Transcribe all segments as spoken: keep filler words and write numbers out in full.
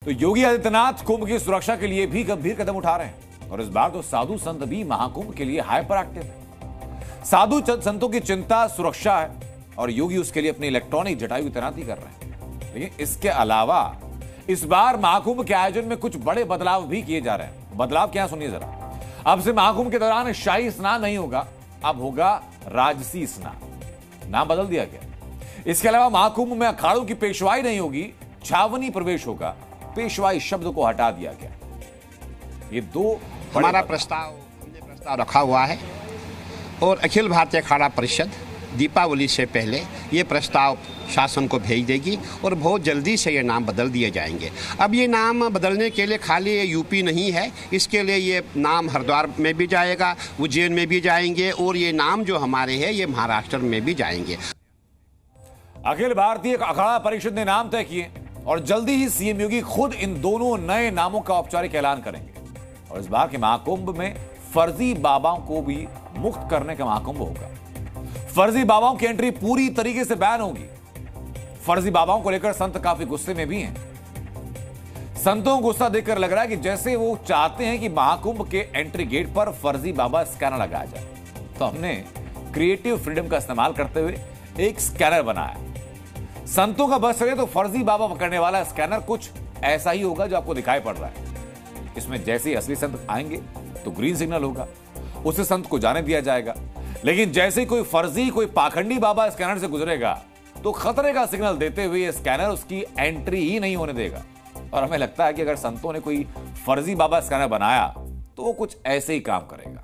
तो योगी आदित्यनाथ कुंभ की सुरक्षा के लिए भी गंभीर कदम उठा रहे हैं और इस बार तो साधु संत भी महाकुंभ के लिए हाइपर एक्टिव है। साधु संतों की चिंता सुरक्षा है और योगी उसके लिए अपनी इलेक्ट्रॉनिक जटायु तैनाती कर रहे हैं। लेकिन इसके अलावा इस बार महाकुंभ के आयोजन में कुछ बड़े बदलाव भी किए जा रहे हैं। बदलाव क्या, सुनिए जरा। अब से महाकुंभ के दौरान शाही स्नान नहीं होगा, अब होगा राजसी स्नान। नाम बदल दिया गया। इसके अलावा महाकुंभ में अखाड़ों की पेशवाई नहीं होगी, छावनी प्रवेश होगा। पेशवाई शब्द को हटा दिया गया। ये दो हमारा प्रस्ताव हमने प्रस्ताव रखा हुआ है और अखिल भारतीय अखाड़ा परिषद दीपावली से पहले ये प्रस्ताव शासन को भेज देगी और बहुत जल्दी से ये नाम बदल दिए जाएंगे। अब ये नाम बदलने के लिए खाली ये यूपी नहीं है, इसके लिए ये नाम हरिद्वार में भी जाएगा, उज्जैन में भी जाएंगे और ये नाम जो हमारे हैं ये महाराष्ट्र में भी जाएंगे। अखिल भारतीय अखाड़ा परिषद ने नाम तय किए और जल्दी ही सीएम योगी खुद इन दोनों नए नामों का औपचारिक ऐलान करेंगे। और इस बार के महाकुंभ में फर्जी बाबाओं को भी मुक्त करने का महाकुंभ होगा। फर्जी बाबाओं की एंट्री पूरी तरीके से बैन होगी। फर्जी बाबाओं को लेकर संत काफी गुस्से में भी हैं। संतों को गुस्सा देखकर लग रहा है कि जैसे वो चाहते हैं कि महाकुंभ के एंट्री गेट पर फर्जी बाबा स्कैनर लगाया जाए। तो हमने क्रिएटिव फ्रीडम का इस्तेमाल करते हुए एक स्कैनर बनाया। संतों का बस चले तो फर्जी बाबा पकड़ने वाला स्कैनर कुछ ऐसा ही होगा जो आपको दिखाई पड़ रहा है। इसमें जैसे ही असली संत आएंगे तो ग्रीन सिग्नल होगा, उसे संत को जाने दिया जाएगा। लेकिन जैसे कोई फर्जी कोई पाखंडी बाबा स्कैनर से गुजरेगा तो खतरे का सिग्नल देते हुए स्कैनर उसकी एंट्री ही नहीं होने देगा। और हमें लगता है कि अगर संतों ने कोई फर्जी बाबा स्कैनर बनाया तो वो कुछ ऐसे ही काम करेगा।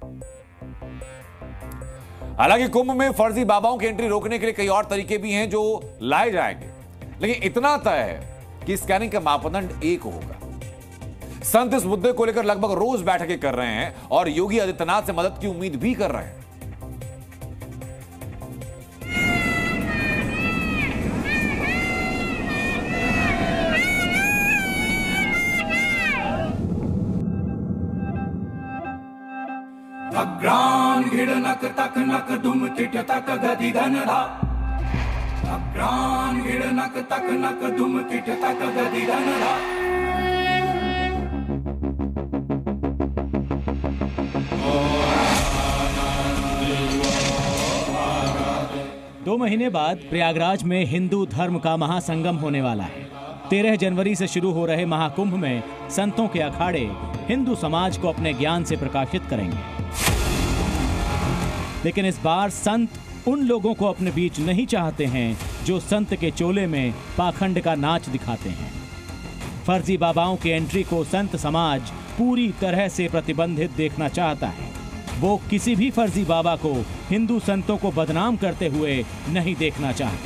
हालांकि कुंभ में फर्जी बाबाओं की एंट्री रोकने के लिए कई और तरीके भी हैं जो लाए जाएंगे, लेकिन इतना तय है कि स्कैनिंग का मापदंड एक होगा। संत इस मुद्दे को लेकर लगभग रोज बैठकें कर रहे हैं और योगी आदित्यनाथ से मदद की उम्मीद भी कर रहे हैं। अग्रान गिड़नक तक नक दुम टिट तक गति धनधा। अग्रान गिड़नक तक नक दुम टिट तक गति धनधा। दो महीने बाद प्रयागराज में हिंदू धर्म का महासंगम होने वाला है। तेरह जनवरी से शुरू हो रहे महाकुंभ में संतों के अखाड़े हिंदू समाज को अपने ज्ञान से प्रकाशित करेंगे। लेकिन इस बार संत उन लोगों को अपने बीच नहीं चाहते हैं जो संत के चोले में पाखंड का नाच दिखाते हैं। फर्जी बाबाओं की एंट्री को संत समाज पूरी तरह से प्रतिबंधित देखना चाहता है। वो किसी भी फर्जी बाबा को हिंदू संतों को बदनाम करते हुए नहीं देखना चाहता।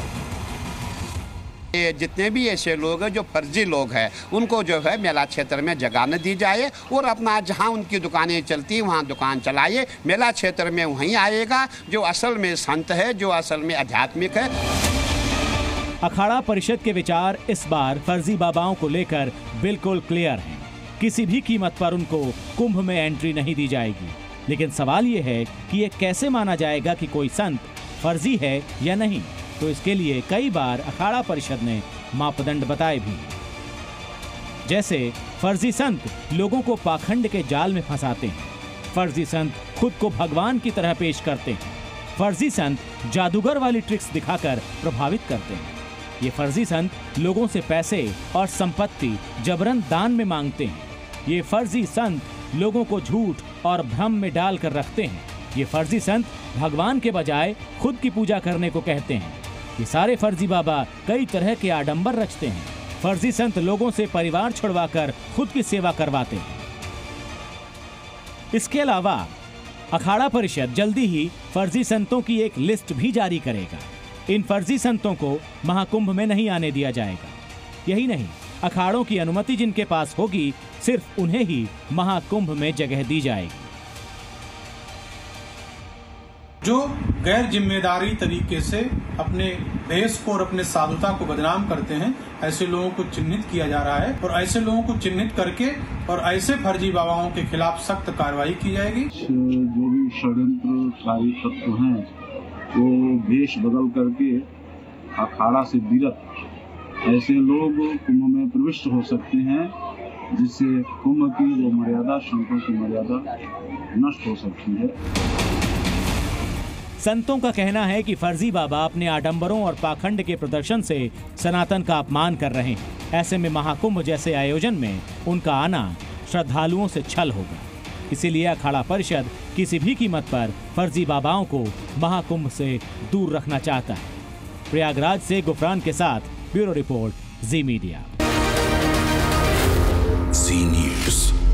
जितने भी ऐसे लोग हैं जो फर्जी लोग हैं उनको जो है मेला क्षेत्र में जगह न दी जाए और अपना जहां उनकी दुकानें चलती वहां दुकान चलाइए। मेला क्षेत्र में वहीं आएगा जो असल में संत है, जो असल में आध्यात्मिक है। अखाड़ा परिषद के विचार इस बार फर्जी बाबाओं को लेकर बिल्कुल क्लियर हैं। किसी भी कीमत पर उनको कुंभ में एंट्री नहीं दी जाएगी। लेकिन सवाल ये है कि ये कैसे माना जाएगा कि कोई संत फर्जी है या नहीं। तो इसके लिए कई बार अखाड़ा परिषद ने मापदंड बताए भी। जैसे फर्जी संत लोगों को पाखंड के जाल में फंसाते हैं। फर्जी संत खुद को भगवान की तरह पेश करते हैं। फर्जी संत जादूगर वाली ट्रिक्स दिखाकर प्रभावित करते हैं। ये फर्जी संत लोगों से पैसे और संपत्ति जबरन दान में मांगते हैं। ये फर्जी संत लोगों को झूठ और भ्रम में डालकर रखते हैं। ये फर्जी संत भगवान के बजाय खुद की पूजा करने को कहते हैं। ये सारे फर्जी बाबा कई तरह के आडंबर रचते हैं। फर्जी संत लोगों से परिवार छुड़वाकर खुद की सेवा करवाते हैं। इसके अलावा अखाड़ा परिषद जल्दी ही फर्जी संतों की एक लिस्ट भी जारी करेगा। इन फर्जी संतों को महाकुंभ में नहीं आने दिया जाएगा। यही नहीं, अखाड़ों की अनुमति जिनके पास होगी सिर्फ उन्हें ही महाकुंभ में जगह दी जाएगी। जो गैर जिम्मेदारी तरीके से अपने देश को और अपने साधुता को बदनाम करते हैं, ऐसे लोगों को चिन्हित किया जा रहा है और ऐसे लोगों को चिन्हित करके और ऐसे फर्जी बाबाओं के खिलाफ सख्त कार्रवाई की जाएगी। जो भी षड्यंत्रकारी तत्व हैं वो वेश बदल करके अखाड़ा से विरत ऐसे लोग कुंभ में प्रविष्ट हो सकते हैं जिससे कुंभ की वो मर्यादा, संतों की मर्यादा नष्ट हो सकती है। संतों का कहना है कि फर्जी बाबा अपने आडंबरों और पाखंड के प्रदर्शन से सनातन का अपमान कर रहे हैं। ऐसे में महाकुंभ जैसे आयोजन में उनका आना श्रद्धालुओं से छल होगा। इसीलिए अखाड़ा परिषद किसी भी कीमत पर फर्जी बाबाओं को महाकुंभ से दूर रखना चाहता है। प्रयागराज से गुफरान के साथ bureau report, Zee media. Zee news.